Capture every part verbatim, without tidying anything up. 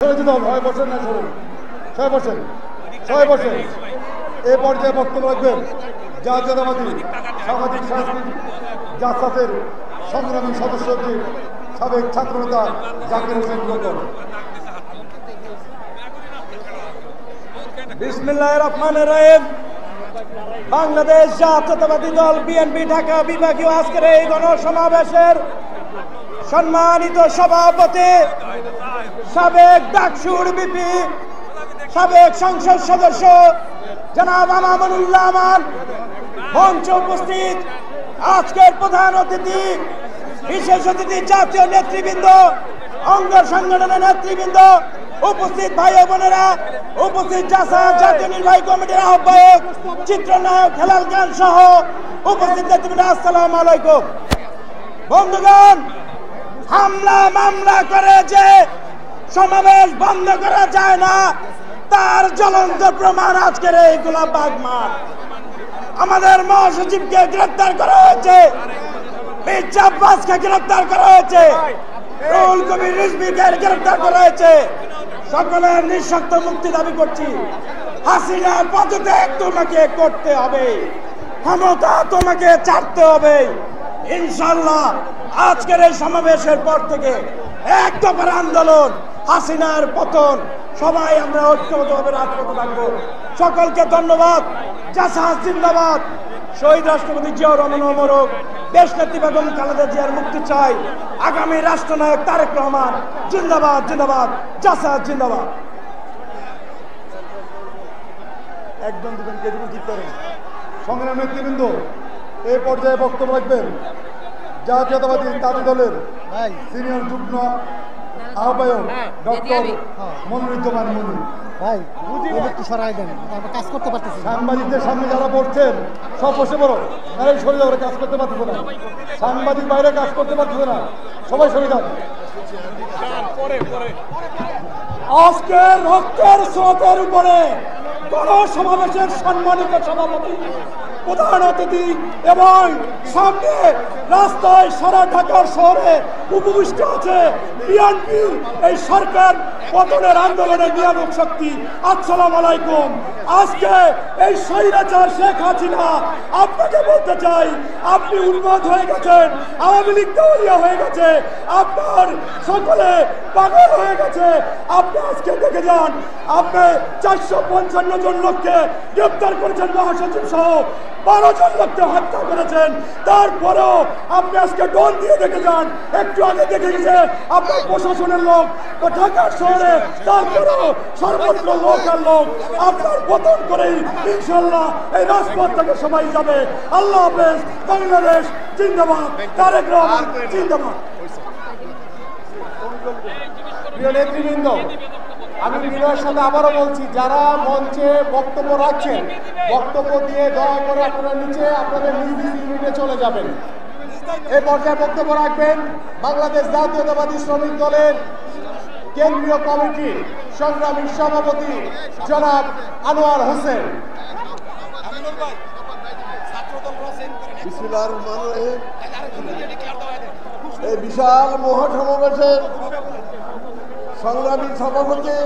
ছয় বছর না শুরু ছয় বছর ছয় বছর এই পর্যায়ে বক্তব্য রাখবেন জাতীয়তাবাদী সামাজিক সাংস্কৃতিক জাসাসের সংগ্রামী সদস্য সাবেক ছাত্রনেতা জাকির হোসেন খোকন। বিসমিল্লাহির রহমানির রহিম। বাংলাদেশ জাতীয়তাবাদী দল বিএনপি ঢাকা বিভাগীয় আজকের এই গণসমাবেশের সম্মানিত সভাপতি সাবেক ডাকসুর বিপি সাবেক সংসদ সদস্য জনাব আমানুল্লাহ আমান, মঞ্চে উপস্থিত আজকের প্রধান অতিথি বিশেষ অতিথি জাতীয় নেতৃবৃন্দ, অঙ্গ সংগঠনের নেতৃবৃন্দ, উপস্থিত ভাই বোনেরা, উপস্থিত জাসাস জাতীয় নির্বাহী কমিটির আহ্বায়ক, চিত্রনায়ক হেলাল খান সহ উপস্থিত নেতৃবৃন্দ, আসসালামু আলাইকুম। বন্ধুগণ, হামলা মামলা করে যে সমাবেশ বন্ধ করা যায় না তার জ্বলন্ত প্রমাণ আজকের এই গোলাপবাগ মাঠ। আমাদের মহাসচিবকে গ্রেফতার করা হয়েছে, মির্জা আব্বাসকে গ্রেফতার করা হয়েছে, রুহুল কবির রিজভীকে গ্রেফতার করা হয়েছে। সকলের নিঃশর্ত মুক্তি দাবি করছি। হাসিনা পদত্যাগ তোমাকে করতে হবে, ক্ষমতা তোমাকে ছাড়তে হবে। ইনশাআল্লাহ আজকের এই সমাবেশের পর থেকে এক দফার আন্দোলন, হাসিনার পতন, সবাই আমরা ঐক্যবদ্ধভাবে রাজপথে থাকবো। সকলকে ধন্যবাদ। জাসাস জিন্দাবাদ। শহীদ রাষ্ট্রপতি জিয়াউর রহমান অমরক, দেশ নেত্রী বেগম খালেদা জিয়ার মুক্তি চাই। আগামী রাষ্ট্রনায়ক তারেক রহমান জিন্দাবাদ জিন্দাবাদ। জাসাস জিন্দাবাদ। একজন দুজন কে ঠিক করেন। সংগ্রাম নেতৃবৃন্দ, এই পর্যায়ে বক্তব্য রাখবেন জাতীয়তাবাদী তাঁতি দলের সিনিয়র যুগ্ম আহ্বায়ক ডক্টর মনিরুজ্জামান মনি। ভাই একটু সরাই দেন, আমরা কাজ করতে পারতেছি। সাংবাদিকদের সামনে যারা পড়ছেন সব বসে পড়ো, তারা সরে যাবে, কাজ করতে পারতেছে না। সাংবাদিক বাইরে কাজ করতে পারতেছে না, সবাই সরে যান। আজকে রক্তের স্রোতের উপরে গণসমাবেশের সম্মানিত সভাপতি, প্রধান অতিথি এবং সামনে রাস্তায় সারা ঢাকার শহরে উপবিষ্ট আছে বিএনপি এই সরকার পতনের আন্দোলনের নিয়ামক শক্তি। আসসালামু আলাইকুম। আজকে এই স্বৈরাচার শেখ হাসিনা, আপনাকে বলতে চাই, আপনি উন্মাদ হয়ে গেছেন, আওয়ামী লীগ দেওয়ালিয়া হয়ে গেছে, আপনার সকলে পাগল হয়ে গেছে। আপনি আজকে দেখে যান, আপনি চারশো পঞ্চান্ন জন লোককে গ্রেপ্তার করেছেন, মহাসচিব সহ বারো জন লোককে হত্যা করেছেন। তারপরেও আপনি আজকে ডোন দিয়ে দেখে যান, একটু আগে দেখে গেছে আপনার প্রশাসনের লোক ঢাকার শহরে, তারপরেও সর্বত্র লোক আর লোক। আপনার পতন করেই ইনশাল্লাহ এই রাজপথ থেকে সবাই যাবে। আল্লাহ হাফেজ। বাংলাদেশ জিন্দাবাদ। তারেক রহমান জিন্দাবাদ। প্রিয় নেতৃবৃন্দ, আমি বিনয়ের সাথে আবারও বলছি, যারা মঞ্চে বক্তব্য রাখছেন, বক্তব্য দিয়ে দয়া করে আপনারা নিচে আপনাদের নিজ নিজ ইউনিটে চলে যাবেন। এই পর্যায়ে বক্তব্য রাখবেন বাংলাদেশ জাতীয়তাবাদী শ্রমিক দলের কেন্দ্রীয় কমিটি সংগ্রামী সভাপতি জনাব আনোয়ার হোসেন। এই বিশাল মহাসমাবেশের সংগ্রামী সভাপতি,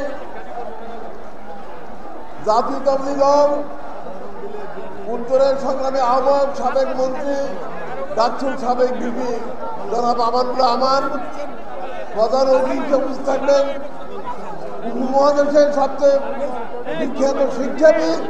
জাতীয়তাবাদী দল উত্তরের সংগ্রামী আহ্বায়ক, সাবেক মন্ত্রী ডাকসুর সাবেক বিপি জনাব আমানুল্লাহ আমান, প্রধান অতিথি উপস্থিত থাকবেন উপমহাদেশের সবচেয়ে বিখ্যাত শিক্ষাবিদ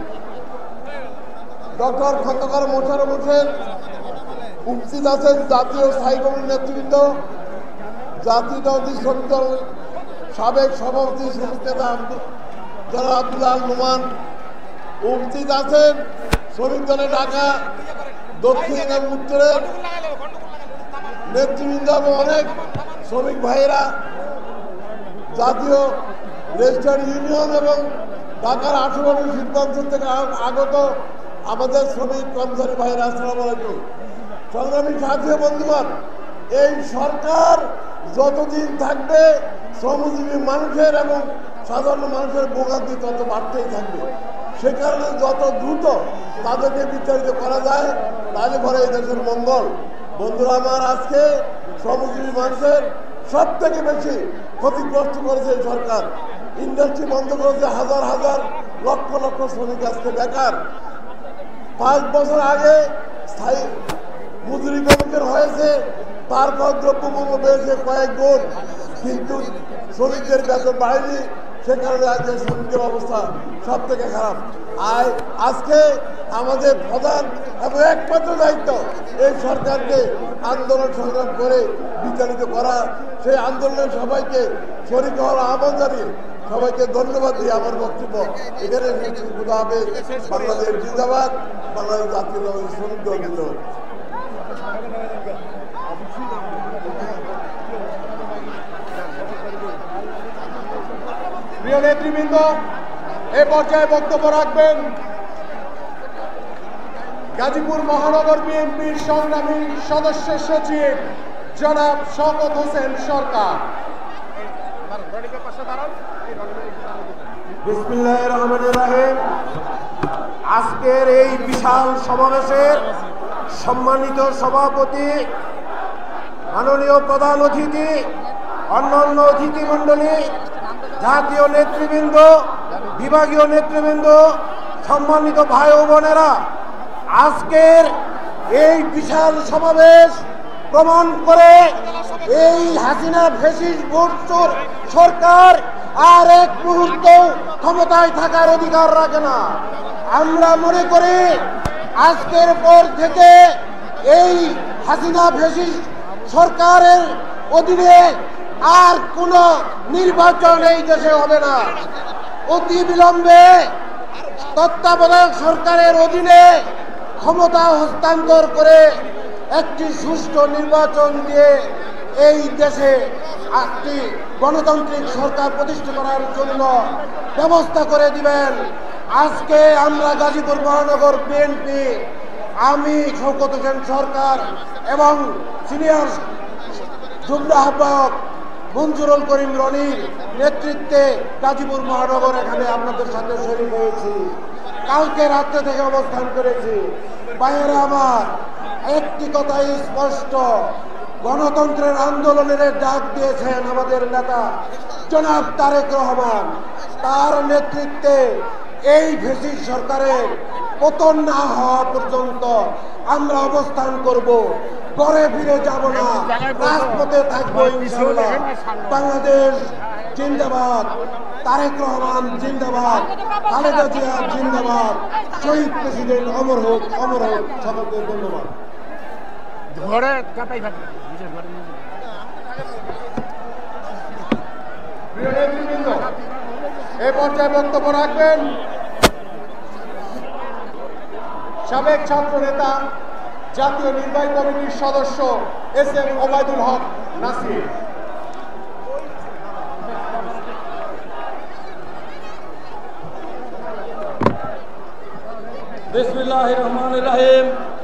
ডক্টর খন্দকার মোশাররফ হোসেন, উপস্থিত আছেন জাতীয় স্থায়ী কমিটির নেতৃবৃন্দ, জাতীয়তাবাদী শ্রমিক দল সাবেক সভাপতি শ্রমিক নেতা জনাব আব্দুল নোমান, উপস্থিত আছেন শ্রমিক দলের ঢাকা দক্ষিণ এবং উত্তরের নেতৃবৃন্দ এবং অনেক শ্রমিক ভাইয়েরা, জাতীয় রেজিস্ট্রার ইউনিয়ন এবং ঢাকার আশুগঞ্জ শিল্পাঞ্চল থেকে আগত আমাদের শ্রমিক কর্মচারী ভাইয়েরা, আসসালামু আলাইকুম। সংগ্রামী সাথী বন্ধুগণ, এই সরকার যতদিন থাকবে শ্রমজীবী মানুষের এবং সাধারণ মানুষের ভোগান্তি তত বাড়তেই থাকবে। সে কারণে যত দ্রুত তাদেরকে বিস্তারিত করা যায় তাহলে পরে এই দেশের মঙ্গল। বন্ধুরা আমার, আজকে শ্রমজীবী মানুষের সব থেকে বেশি ক্ষতিগ্রস্ত করেছে এই সরকার। ইন্ডাস্ট্রি বন্ধ করেছে, হাজার হাজার লক্ষ লক্ষ শ্রমিক আজকে বেকার। পাঁচ বছর আগে স্থায়ী মজুরি কমিশন হয়েছে, তারপর দ্রব্যমূল্য বেড়েছে কয়েক গুণ, কিন্তু শ্রমিকদের বেতন বাড়েনি। সে কারণে আজকে শ্রমিকদের অবস্থা সব থেকে খারাপ। আর আজকে আমাদের প্রধান এবং একমাত্র দায়িত্ব এই সরকারকে আন্দোলন সংগ্রাম করে বিতাড়িত করা। সেই আন্দোলনে সবাইকে শরীক হওয়ার আহ্বান জানিয়ে সবাইকে ধন্যবাদ দিয়ে আমার বক্তব্য এখানে শুরু হবে। বাংলাদেশ জিন্দাবাদ, বাংলাদেশ জাতীয় শ্রমিক দল জিন্দাবাদ। প্রিয় নেতৃবৃন্দ, এ পর্যায়ে বক্তব্য রাখবেন গাজীপুর মহানগর বিএনপির সংগ্রামী সদস্য সচিব জনাব শওকত হোসেন সরকার। বিসমিল্লাহির রহমানির রহিম। আজকের এই বিশাল সমাবেশের সম্মানিত সভাপতি, মাননীয় প্রধান অতিথি, অন্যান্য অতিথি মণ্ডলী, জাতীয় নেতৃবৃন্দ, বিভাগীয় নেতৃবৃন্দ, সম্মানিত ভাই ও বোনেরা, আজকের এই বিশাল সমাবেশ প্রমাণ করে এই হাসিনা ফ্যাসিস্ট ভোটচোর সরকার আর এক মুহূর্ত ক্ষমতায় থাকার অধিকার রাখে না। আমরা মনে করি আজকের পর থেকে এই হাসিনা ফ্যাসিস্ট সরকারের অধীনে আর কোন নির্বাচন এই দেশে হবে না। অতি বিলম্বে তত্ত্বাবধায়ক সরকারের অধীনে ক্ষমতা হস্তান্তর করে একটি সুষ্ঠু নির্বাচন দিয়ে এই দেশে একটি গণতান্ত্রিক সরকার প্রতিষ্ঠা করার জন্য ব্যবস্থা করে দিবেন। আজকে আমরা গাজীপুর মহানগর বিএনপি, আমি শওকত হোসেন সরকার এবং সিনিয়র যুগ্ম আহ্বায়ক মঞ্জুরুল করিম রনির নেতৃত্বে গাজীপুর মহানগর এখানে আপনাদের সাথে শরীক হয়েছি। কালকে রাত্রে থেকে অবস্থান করেছি। বাইরে আমার একটি কথাই স্পষ্ট, গণতন্ত্রের আন্দোলনের ডাক দিয়েছেন আমাদের নেতা জনাব তারেক রহমান। তার নেতৃত্বে এই ফ্যাসিস্ট সরকারের পতন না হওয়া পর্যন্ত আমরা অবস্থান করব, ঘরে ফিরে যাব না, রাজপথে থাকবো ইনশাআল্লাহ। বাংলাদেশ জিন্দাবাদ, তারেক রহমান জিন্দাবাদ, খালেদা জিয়া জিন্দাবাদ, শহীদ প্রেসিডেন্ট অমর হোক, অমর হোক। সকলকে ধন্যবাদ। প্রিয় নেতৃবৃন্দ, এ পর্যায়ে বক্তব্য রাখবেন সাবেক ছাত্র নেতা, জাতীয় নির্বাহী কমিটির সদস্য এস এম ওবায়দুল হক নাসির। বিসমিল্লাহির রহমানির রহিম।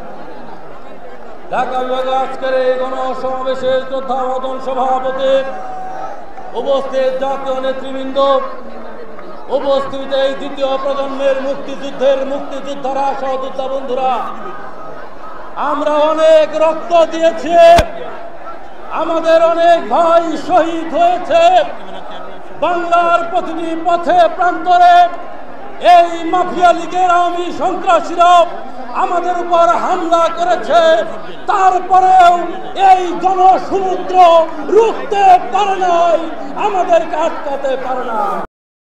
ঢাকা বিভাগ আজকের এই গণসমাবেশের শ্রদ্ধাভাজন সভাপতি, উপস্থিত জাতীয় নেতৃবৃন্দ, উপস্থিত এই দ্বিতীয় প্রজন্মের মুক্তিযুদ্ধের মুক্তিযোদ্ধারা, সহযোদ্ধা বন্ধুরা, আমরা অনেক রক্ত দিয়েছি, আমাদের অনেক ভাই শহীদ হয়েছে। বাংলার প্রতিটি পথে প্রান্তরে এই মাফিয়া লীগের আওয়ামী সন্ত্রাসীরা আমাদের উপর হামলা করেছে, তারপরেও এই জনসমুদ্র রুখতে পারে নাই, আমাদেরকে আটকাতে পারে না।